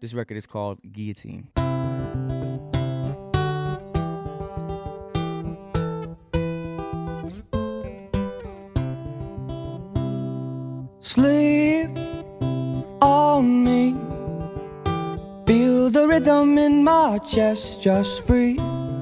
This record is called Guillotine. Sleep on me, feel the rhythm in my chest, just breathe,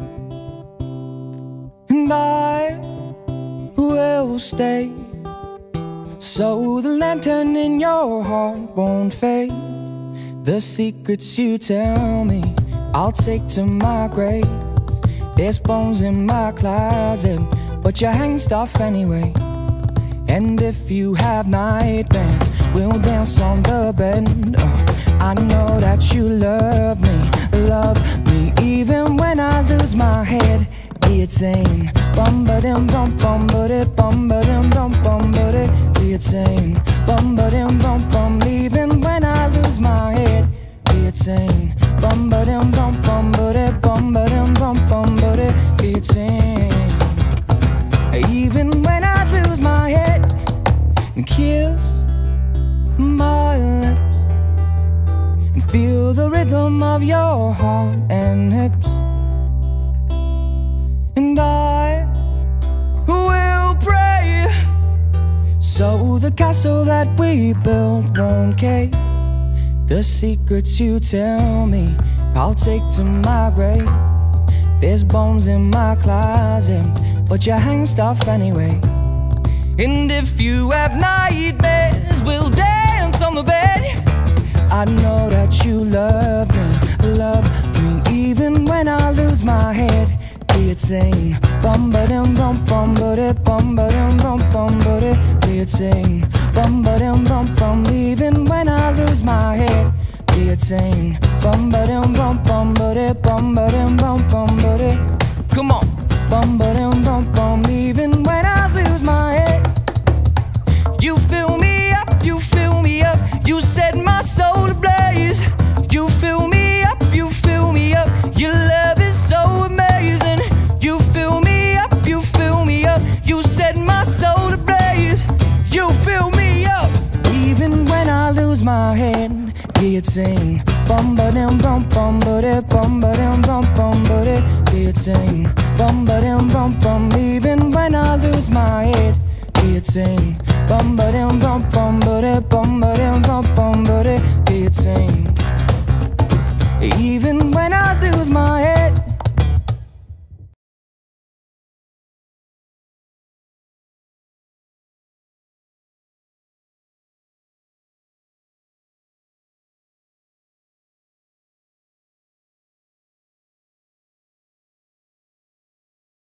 and I will stay, so the lantern in your heart won't fade. The secrets you tell me, I'll take to my grave. There's bones in my closet, but you hang stuff anyway. And if you have nightmares, we'll dance on the bed. I know that you love me, even when I lose my head. Guillotine, bum-ba-dim, bum-bum-ba-dim, bum-ba-dim, bum-bum-ba-dim. Guillotine, bum-ba-dim, bum-bum, even when I lose my head. Guillotine, bum-ba-dim, bum-bum-ba-dim, bum-ba-dim, bum-bum-ba-dim. Guillotine, even when I lose my head. And kiss my lips and feel the rhythm of your heart and hips. And I will pray, so the castle that we built won't cave. The secrets you tell me, I'll take to my grave. There's bones in my closet, but you hang stuff anyway. And if you have nightmares, we'll dance on the bed. I know that you love me, even when I lose my head. Guillotine, bum-ba-dim, bum-bum-ba-dim, bum-ba-dim, bum-bum-ba-dim. Guillotine, bum-ba-dim, bum-bum, even when I lose my head. Guillotine, bum-ba-dim, bum-bum-ba-dim, bum-ba-dim, bum-bum-ba-dim. Come on, bum-ba-dim, bum-bum, even when I lose my head. You fill me up, you fill me up, you set my soul ablaze. You fill me up, you fill me up, your love is so amazing. You fill me up, you fill me up, you set my soul ablaze. You fill me up, even when I lose my head. Guillotine, bum-ba-dim, bum-bum-ba-dim, bum-ba-dim, bum-bum-ba-dim. Guillotine, bum-ba-dim, bum-bum, even when I lose my head. Guillotine, bum-ba-dim, bum-bum-ba-dim, bum-ba-dim, bum-bum-ba-dim. Guillotine.